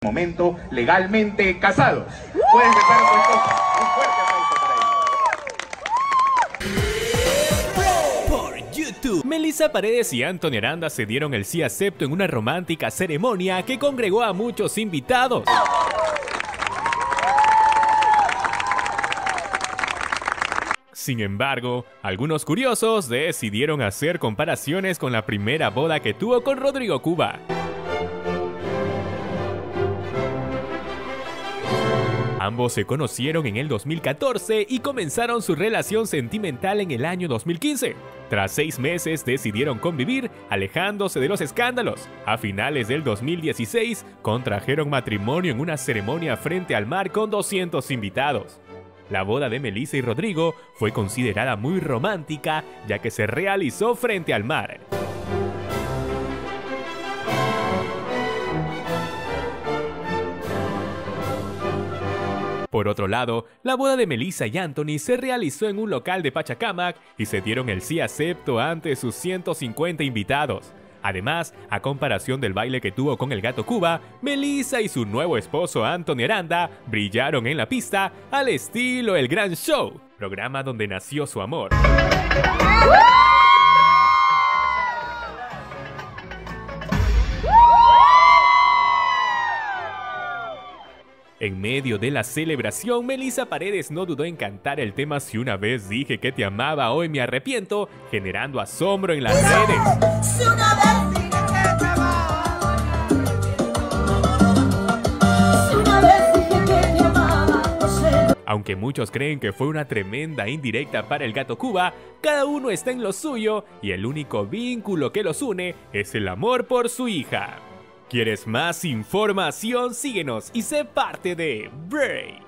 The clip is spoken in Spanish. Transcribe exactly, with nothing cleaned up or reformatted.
momento legalmente casados. Pueden dejar un fuerte aplauso para ellos. Por YouTube, Melissa Paredes y Anthony Aranda se dieron el sí acepto en una romántica ceremonia que congregó a muchos invitados. Sin embargo, algunos curiosos decidieron hacer comparaciones con la primera boda que tuvo con Rodrigo Cuba. Ambos se conocieron en el dos mil catorce y comenzaron su relación sentimental en el año dos mil quince. Tras seis meses decidieron convivir, alejándose de los escándalos. A finales del dos mil dieciséis, contrajeron matrimonio en una ceremonia frente al mar con doscientos invitados. La boda de Melissa y Rodrigo fue considerada muy romántica, ya que se realizó frente al mar. Por otro lado, la boda de Melissa y Anthony se realizó en un local de Pachacamac y se dieron el sí acepto ante sus ciento cincuenta invitados. Además, a comparación del baile que tuvo con el Gato Cuba, Melissa y su nuevo esposo Anthony Aranda brillaron en la pista al estilo El Gran Show, programa donde nació su amor. En medio de la celebración, Melissa Paredes no dudó en cantar el tema Si una vez dije que te amaba, hoy me arrepiento, generando asombro en las redes. Si una vez dije que te amaba, si una vez dije que te amaba, no sé. Aunque muchos creen que fue una tremenda indirecta para el Gato Cuba, cada uno está en lo suyo y el único vínculo que los une es el amor por su hija. ¿Quieres más información? Síguenos y sé parte de Break.